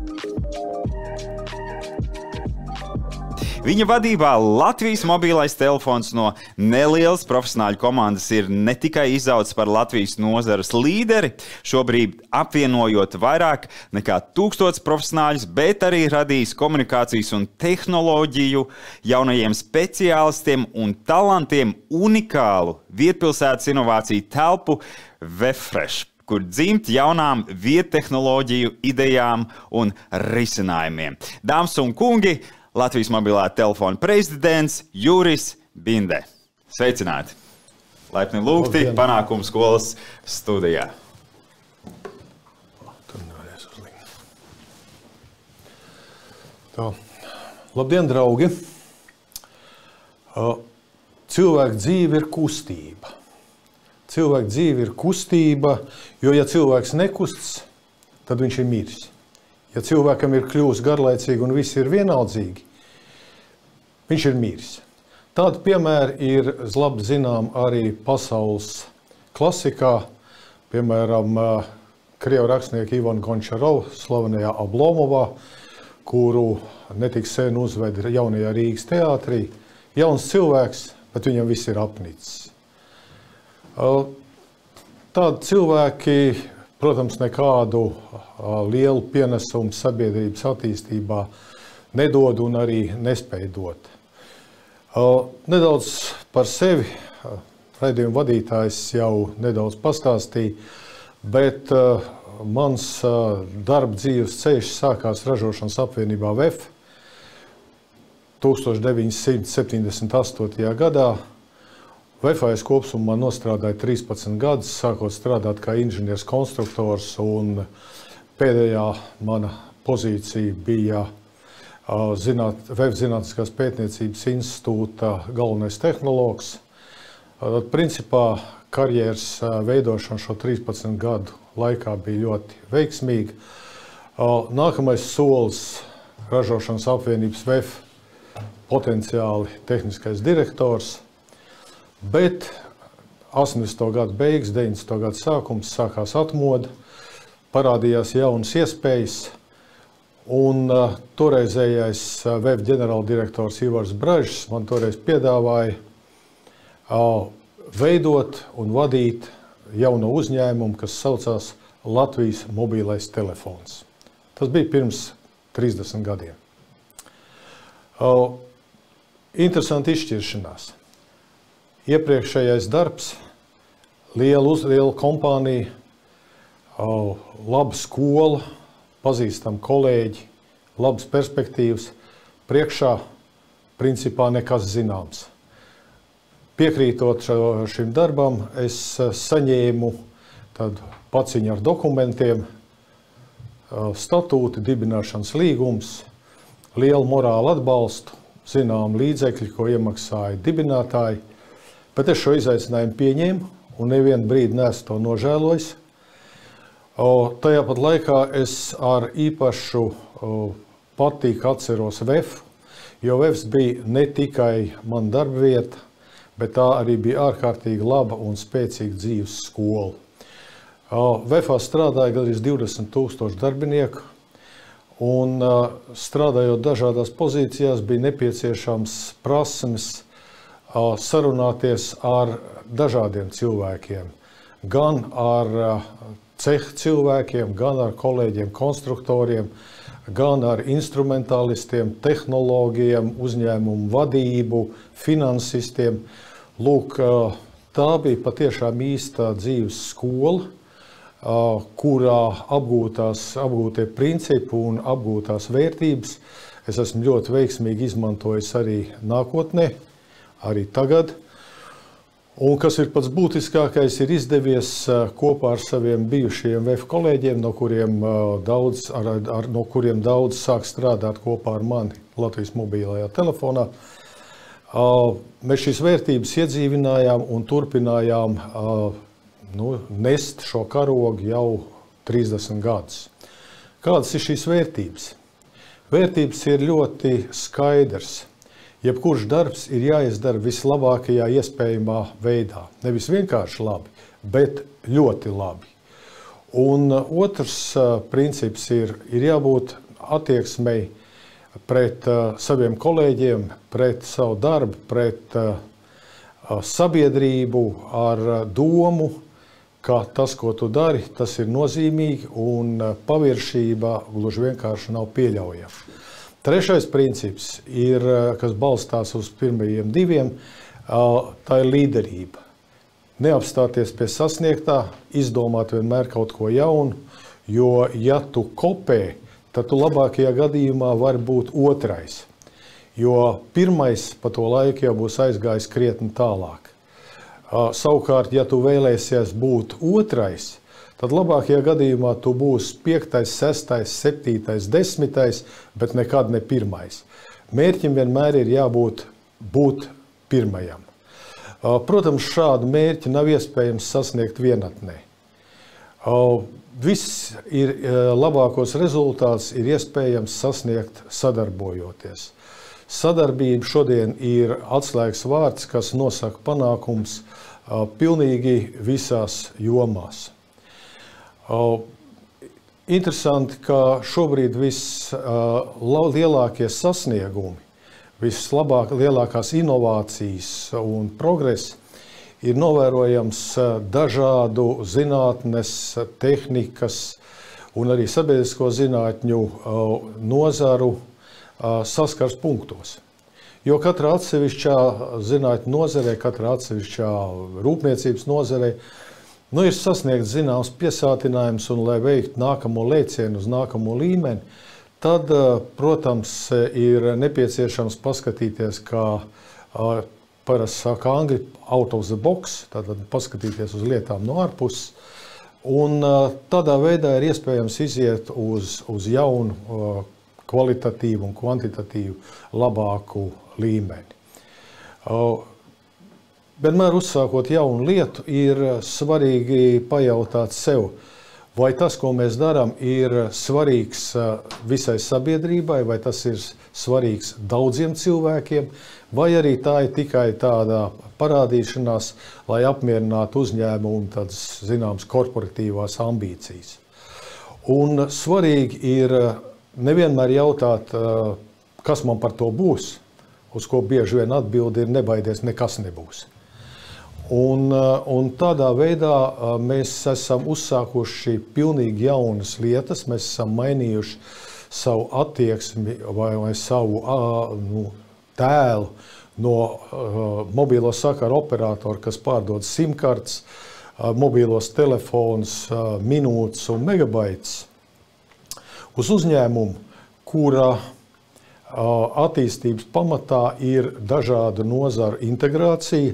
Viņa vadībā Latvijas mobilais telefons no nelielas profesionāļu komandas ir ne tikai izaudzis par Latvijas nozares līderi, šobrīd apvienojot vairāk nekā 1000 profesionāļus, bet arī radījis komunikācijas un tehnoloģiju jaunajiem speciālistiem un talantiem unikālu vietpilsētas inovāciju telpu Veffresh, kur dzimt jaunām viettehnoloģiju idejām un risinājumiem. Dāmas un kungi, Latvijas mobilā telefona prezidents Juris Binde. Sveicināti! Laipni lūgti Panākumu skolas studijā. Tā. Labdien, draugi! Cilvēka dzīve ir kustība. Cilvēka dzīve ir kustība, jo ja cilvēks nekustas, tad viņš ir miris. Ja cilvēkam ir kļūst garlaicīgi un visi ir vienaldzīgi, viņš ir miris. Tādi piemēri ir labi zinām arī pasaules klasikā, piemēram, krievu rakstnieka Ivana Gončarova slavenajā Oblomovā, kuru netik sen uzveda jaunajā Rīgas teātrī. Jauns cilvēks, bet viņam viss ir apnicis. Tādi cilvēki, protams, nekādu lielu pienesumu sabiedrības attīstībā nedod un arī nespēj dot. Nedaudz par sevi raidījuma vadītājs jau nedaudz pastāstīja, bet mans darba dzīves ceļš sākās ražošanas apvienībā VEF 1978. gadā. VEFā es kopsumā nostrādāju 13 gadus, sākot strādāt kā inženieris konstruktors, un pēdējā mana pozīcija bija VEF Zinātniskās pētniecības institūta galvenais tehnologs. Principā karjeras veidošana šo 13 gadu laikā bija ļoti veiksmīga. Nākamais solis ražošanas apvienības VEF potenciāli tehniskais direktors, bet 80. gadu beigas, 90. gadu sākums sākās atmoda, parādījās jaunas iespējas, un toreizējais VEF ģenerāldirektors Ivars Bražs man toreiz piedāvāja veidot un vadīt jaunu uzņēmumu, kas saucās Latvijas mobilais telefons. Tas bija pirms 30 gadiem. Interesanti izšķiršanās. Iepriekšējais darbs, liela kompānija, laba skola, pazīstami kolēģi, labas perspektīvas, priekšā principā nekas zināms. Piekrītot šim darbam, es saņēmu tādu paciņu ar dokumentiem, statūti, dibināšanas līgums, lielu morālu atbalstu, zinām līdzekļi, ko iemaksāja dibinātāji, bet es šo izaicinājumu pieņēmu un nevienu brīdi neesmu to nožēlojis. Tajā pat laikā es ar īpašu patīku atceros VEF, jo VEFs bija ne tikai mana darba vieta, bet tā arī bija ārkārtīgi laba un spēcīga dzīves skola. VEFā strādāja gandrīz 20,000 darbinieku, un strādājot dažādās pozīcijās bija nepieciešams prasmes sarunāties ar dažādiem cilvēkiem, gan ar ceha cilvēkiem, gan ar kolēģiem, konstruktoriem, gan ar instrumentālistiem, tehnologiem, uzņēmumu vadību, finansistiem. Lūk, tā bija patiešām īsta dzīves skola, kurā apgūtie principi un apgūtās vērtības es esmu ļoti veiksmīgi izmantojis arī nākotnē, arī tagad. Un kas ir pats būtiskākais, ir izdevies kopā ar saviem bijušajiem VEF kolēģiem, no kuriem daudz sāk strādāt kopā ar mani Latvijas mobilajā telefonā. Mēs šīs vērtības iedzīvinājām un turpinājām nest šo karogu jau 30 gadus. Kādas ir šīs vērtības? Vērtības ir ļoti skaidrs. Jebkurš darbs ir jāizdara vislabākajā iespējamā veidā. Nevis vienkārši labi, bet ļoti labi. Un otrs princips ir jābūt attieksmei pret saviem kolēģiem, pret savu darbu, pret sabiedrību ar domu, ka tas, ko tu dari, tas ir nozīmīgi un paviršība gluži vienkārši nav pieļaujama. Trešais princips ir, kas balstās uz pirmajiem diviem, tā ir līderība. Neapstāties pie sasniegtā, izdomāt vienmēr kaut ko jaunu, jo ja tu kopē, tad tu labākajā gadījumā vari būt otrais. Jo pirmais pa to laiku jau būs aizgājis krietni tālāk. Savukārt, ja tu vēlēsies būt otrais, tad labākajā gadījumā tu būsi 5., 6., 7., 10., bet nekad ne pirmais. Mērķim vienmēr ir jābūt pirmajam. Protams, šādu mērķi nav iespējams sasniegt vienatnē. Viss ir labākos rezultāts ir iespējams sasniegt sadarbojoties. Sadarbība šodien ir atslēgas vārds, kas nosaka panākums pilnīgi visās jomās. Interesanti, ka šobrīd vislielākie sasniegumi, lielākās inovācijas un progress ir novērojams dažādu zinātnes, tehnikas un arī sabiedrisko zinātņu nozaru saskars punktos. Jo katrā atsevišķā zinātņu nozarē, katrā atsevišķā rūpniecības nozarē ir sasniegts zināms piesātinājums, un lai veiktu nākamo lēcienu uz nākamo līmeni, tad, protams, ir nepieciešams paskatīties, kā parasti saka angļi, out of the box, tātad paskatīties uz lietām no ārpuses, un tādā veidā ir iespējams iziet uz jaunu, kvalitatīvu un kvantitatīvu labāku līmeni. Vienmēr uzsākot jaunu lietu, ir svarīgi pajautāt sev, vai tas, ko mēs darām, ir svarīgs visai sabiedrībai, vai tas ir svarīgs daudziem cilvēkiem, vai arī tā ir tikai tāda parādīšanās, lai apmierinātu uzņēmumu tādas zināmas korporatīvās ambīcijas. Un svarīgi ir nevienmēr jautāt, kas man par to būs, uz ko bieži vien atbildi ir nebaidies, nekas nebūs. Un tādā veidā mēs esam uzsākuši pilnīgi jaunas lietas, mēs esam mainījuši savu attieksmi vai savu tēlu no mobilo sakaru operatora, kas pārdod simkartes, mobilos telefonus, minūtes un megabaitus, uz uzņēmumu, kura attīstības pamatā ir dažādu nozaru integrācija,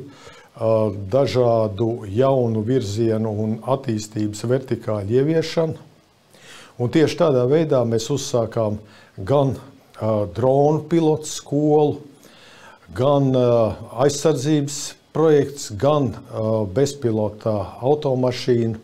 dažādu jaunu virzienu un attīstības vertikāļu ieviešanu. Un tieši tādā veidā mēs uzsākām gan dronu pilotu skolu, gan aizsardzības projekts, gan bezpilota automašīnu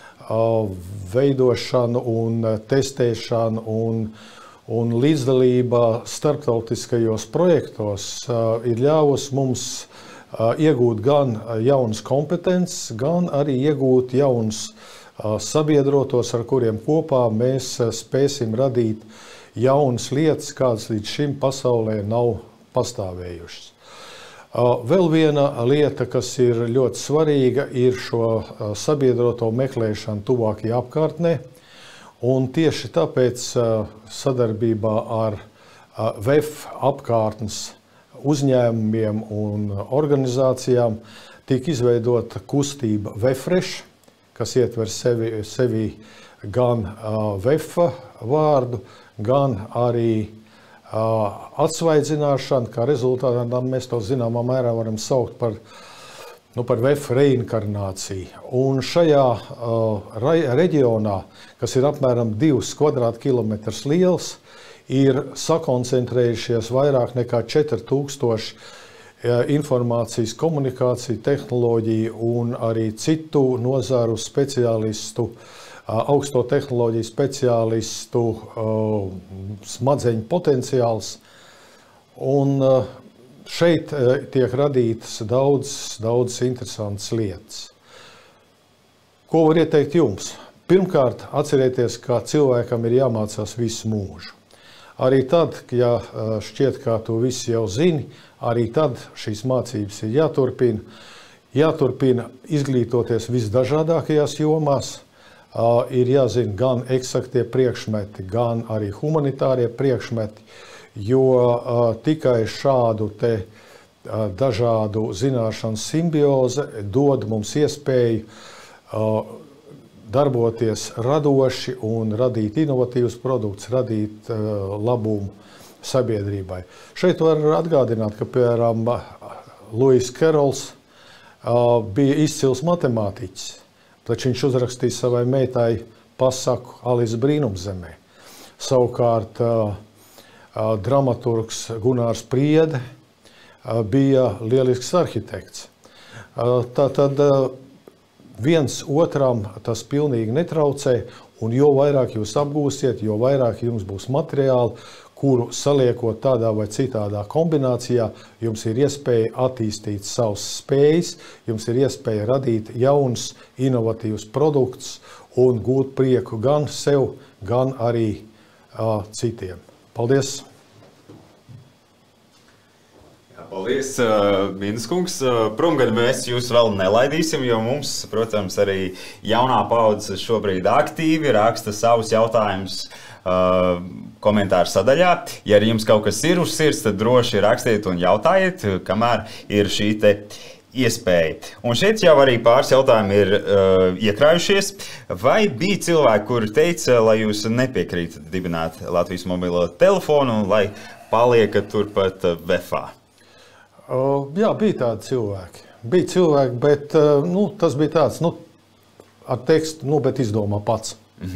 veidošanu un testēšanu un līdzdalība starptautiskajos projektos ir ļāvusi mums iegūt gan jaunas kompetences, gan arī iegūt jaunus sabiedrotos, ar kuriem kopā mēs spēsim radīt jaunas lietas, kādas līdz šim pasaulē nav pastāvējušas. Vēl viena lieta, kas ir ļoti svarīga, ir šo sabiedroto meklēšana tuvākajā apkārtnē. Un tieši tāpēc sadarbībā ar VEF apkārtnes uzņēmumiem un organizācijām tika izveidota kustība VEFresh, kas ietver sevi gan VEF vārdu, gan arī atsvaidzināšanu, kā rezultātā mēs to zināmā mērā varam saukt par VEF reinkarnāciju. Un šajā reģionā, kas ir apmēram 2 kvadrātkilometrus liels, ir sakoncentrējušies vairāk nekā 4000 informācijas, komunikāciju, tehnoloģiju un arī citu nozaru speciālistu, augsto tehnoloģiju speciālistu smadzeņu potenciāls. Un šeit tiek radītas daudz interesantas lietas. Ko var ieteikt jums? Pirmkārt, atcerieties, ka cilvēkam ir jāmācās visu mūžu. Arī tad, ja šķiet, ka tu visi jau zini, arī tad šīs mācības ir jāturpina. Jāturpina izglītoties visdažādākajās jomās. Ir jāzina gan eksaktie priekšmeti, gan arī humanitārie priekšmeti, jo tikai šādu te dažādu zināšanu simbioze dod mums iespēju darboties radoši un radīt inovatīvus produktus, radīt labumu sabiedrībai. Šeit var atgādināt, ka, piemēram, Lewis Carrolls bija izcils matemātiķis, taču viņš uzrakstīja savai meitai pasaku Alisa brīnumzemē. Savukārt dramaturgs Gunārs Priede bija lielisks arhitekts. Tātad viens otram tas pilnīgi netraucē, un jo vairāk jūs apgūsiet, jo vairāk jums būs materiāli, kuru saliekot tādā vai citādā kombinācijā, jums ir iespēja attīstīt savas spējas, jums ir iespēja radīt jaunus, inovatīvus produktus un gūt prieku gan sev, gan arī citiem. Paldies! Paldies, Mindas kungs. Promgaļ mēs jūs vēl nelaidīsim, jo mums, protams, arī jaunā paudze šobrīd aktīvi raksta savus jautājumus komentāru sadaļā. Ja arī jums kaut kas ir uz sirds, tad droši rakstiet un jautājiet, kamēr ir šī te iespēja. Un šeit jau arī pāris jautājumi ir iekrājušies. Vai bija cilvēki, kuri teica, lai jūs nepiekrītat dibināt Latvijas mobilo telefonu un lai paliekat turpat VEFā? Jā, bija tādi cilvēki. Bija cilvēki, bet tas bija tāds, ar tekstu, bet izdomā pats.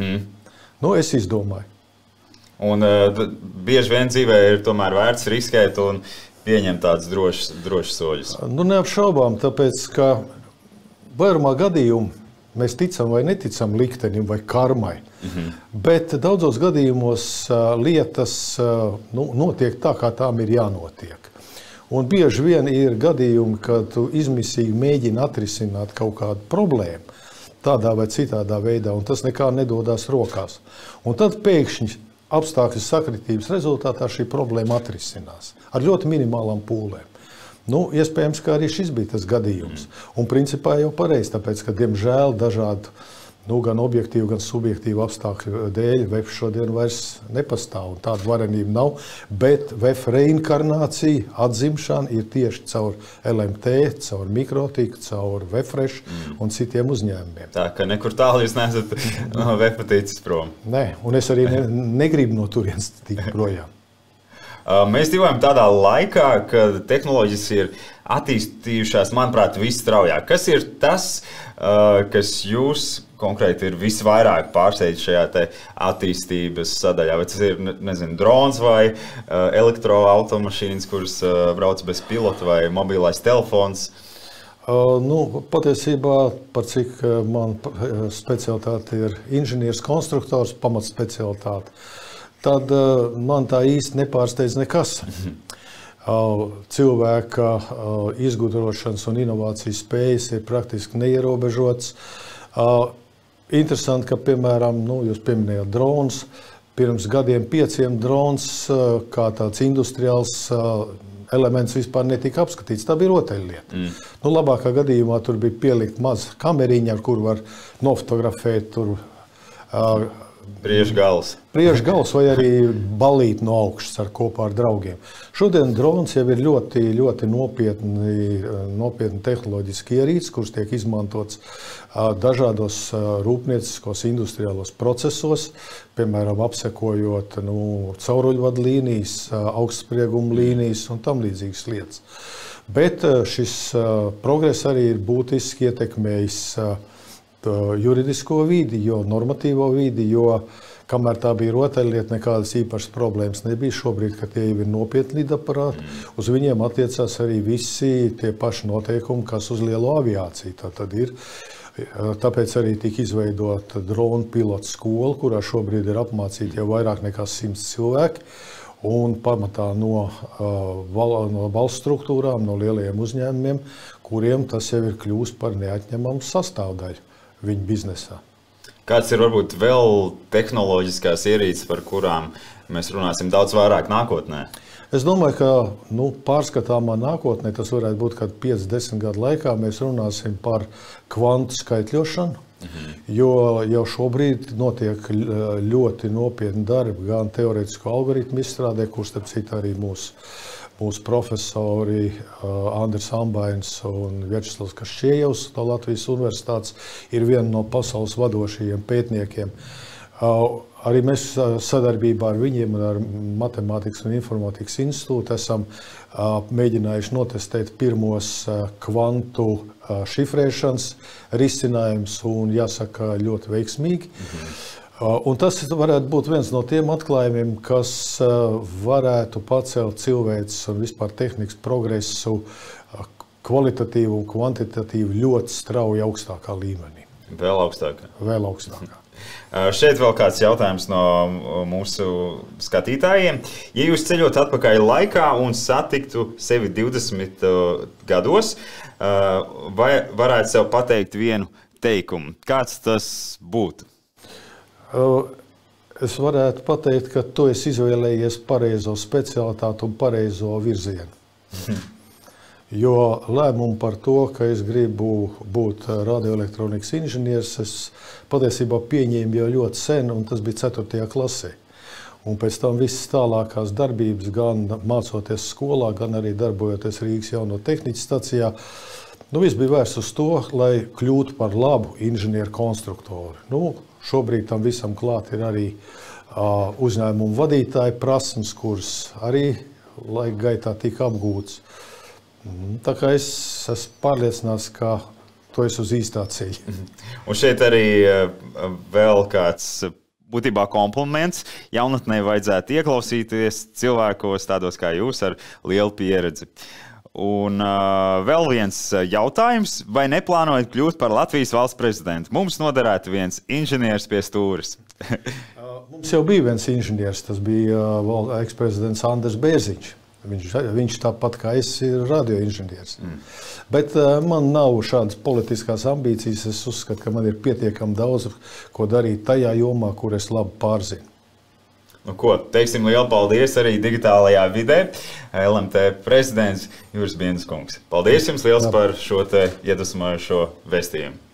Es izdomāju. Un bieži vien dzīvē ir tomēr vērts riskēt un pieņemt tādus drošus soļus. Neapšaubām, tāpēc, ka vairumā gadījumu mēs ticam vai neticam liktenim vai karmai. Bet daudzos gadījumos lietas notiek tā, kā tām ir jānotiek. Un bieži vien ir gadījumi, kad tu izmisīgi mēģini atrisināt kaut kādu problēmu tādā vai citādā veidā, un tas nekā nedodās rokās. Un tad pēkšņi apstākļu sakritības rezultātā šī problēma atrisinās ar ļoti minimālām pūlēm. Iespējams, ka arī šis bija tas gadījums. Un principā jau pareizi, tāpēc, ka, diemžēl, dažādu gan objektīvu, gan subjektīvu apstākļu dēļ VEF šodien vairs nepastāv, un tāda varenība nav, bet VEF reinkarnācija, atzimšana ir tieši caur LMT, caur Mikrotiku, caur VEFresh un citiem uzņēmumiem. Tā, ka nekur tālu jūs neesat no VEF ticis prom. Nē, un es arī negribu no turienes tikt projām. Mēs dzīvojam tādā laikā, kad tehnoloģijas ir attīstījušās, manuprāt, visstraujāk. Kas ir tas, kas jūs konkrēti ir visvairāk pārsteidz šajā te attīstības sadaļā? Vai tas ir, drons vai elektroautomašīnas, kuras brauc bez pilota, vai mobilais telefons? Patiesībā, par cik man specialitāte ir inženieris konstruktors, pamatspecialitāte, tad man tā īsti nepārsteidz nekas. Cilvēka izgudrošanas un inovācijas spējas ir praktiski neierobežotas. Interesanti, ka, piemēram, jūs pieminējāt drons. Pirms gadiem 5 drons kā tāds industriāls elements vispār netika apskatīts. Tā bija rotaļlieta. Labākā gadījumā tur bija pielikt maz kameriņa, ar kuru var nofotografēt tur priekšgals vai arī balīt no augšas kopā ar draugiem. Šodien drons jau ir ļoti, ļoti nopietni tehnoloģiski ierīces, kuras tiek izmantots dažādos rūpnieciskos industriālos procesos, piemēram, apsekojot cauruļvadu līnijas, augstsprieguma līnijas un tam līdzīgas lietas. Bet šis progress arī ir būtiski ietekmējis juridisko vidi, normatīvo vidi, jo kamēr tā bija rotaļlieta, nekādas īpašas problēmas nebija. Šobrīd, kad tie jau ir nopietni lidaparāti, uz viņiem attiecās arī visi tie paši noteikumi, kas uz lielo aviāciju. Tāpēc arī tika izveidota dronu pilotu skola, kurā šobrīd ir apmācīti jau vairāk nekā 100 cilvēki. Un pamatā no valsts struktūrām, no lielajiem uzņēmumiem, kuriem tas jau ir kļūst par neatņemamu sastāvdaļu viņu biznesā. Kāds ir varbūt vēl tehnoloģiskās ierīces, par kurām mēs runāsim daudz vairāk nākotnē? Es domāju, ka pārskatāmā nākotnē, tas varētu būt kad 5-10 gadu laikā, mēs runāsim par kvantu skaitļošanu, jo jau šobrīd notiek ļoti nopietni darbi gan teorētisko algoritmu izstrādē, kur starp citu arī mūsu profesori Andris Ambains un Vjačeslavs Kašķiejevs no Latvijas Universitātes ir viena no pasaules vadošajiem pētniekiem. Arī mēs sadarbībā ar viņiem un ar Matemātikas un Informātikas institūtu esam mēģinājuši notestēt pirmos kvantu šifrēšanas risinājumus un, jāsaka, ļoti veiksmīgi. Un tas varētu būt viens no tiem atklājumiem, kas varētu pacelt cilvēces un vispār tehnikas progresu kvalitatīvu un kvantitatīvu ļoti strauji augstākā līmenī. Vēl augstākā? Vēl augstākā. Šeit vēl kāds jautājums no mūsu skatītājiem. Ja jūs ceļot atpakaļ laikā un satiktu sevi 20 gados, vai varētu sev pateikt vienu teikumu? Kāds tas būtu? Es varētu pateikt, ka tu esi izvēlējies pareizo specialitāti un pareizo virzienu. Jo lēmumu par to, ka es gribu būt radioelektronikas inženieris, es patiesībā pieņēmu jau ļoti sen, un tas bija 4. klasē. Un pēc tam visas tālākās darbības, gan mācoties skolā, gan arī darbojoties Rīgas jauno tehniķu stacijā, viss bija vērsts uz to, lai kļūtu par labu inženieru konstruktoru. Šobrīd tam visam klāt ir arī uzņēmumu vadītāju prasmes, kuras arī laika gaitā tika apgūtas. Tā kā es esmu pārliecināts, ka tu esi uz īstā ceļa. Un šeit arī vēl kāds būtībā kompliments. Jaunatnē vajadzētu ieklausīties cilvēkos tādos kā jūs ar lielu pieredzi. Un vēl viens jautājums. Vai neplānojat kļūt par Latvijas valsts prezidentu? Mums noderētu viens inženieris pie stūres. Mums jau bija viens inženieris, tas bija eksprezidents Andris Bērziņš. Viņš tāpat kā es ir radioinženieris. Bet man nav šādas politiskās ambīcijas. Es uzskatu, ka man ir pietiekami daudz, ko darīt tajā jomā, kur es labi pārzinu. Teiksim lielu paldies arī digitālajā vidē. LMT prezidents Juris Bienskungs. Paldies jums liels par šo te iedvesmojošo vēstījumu.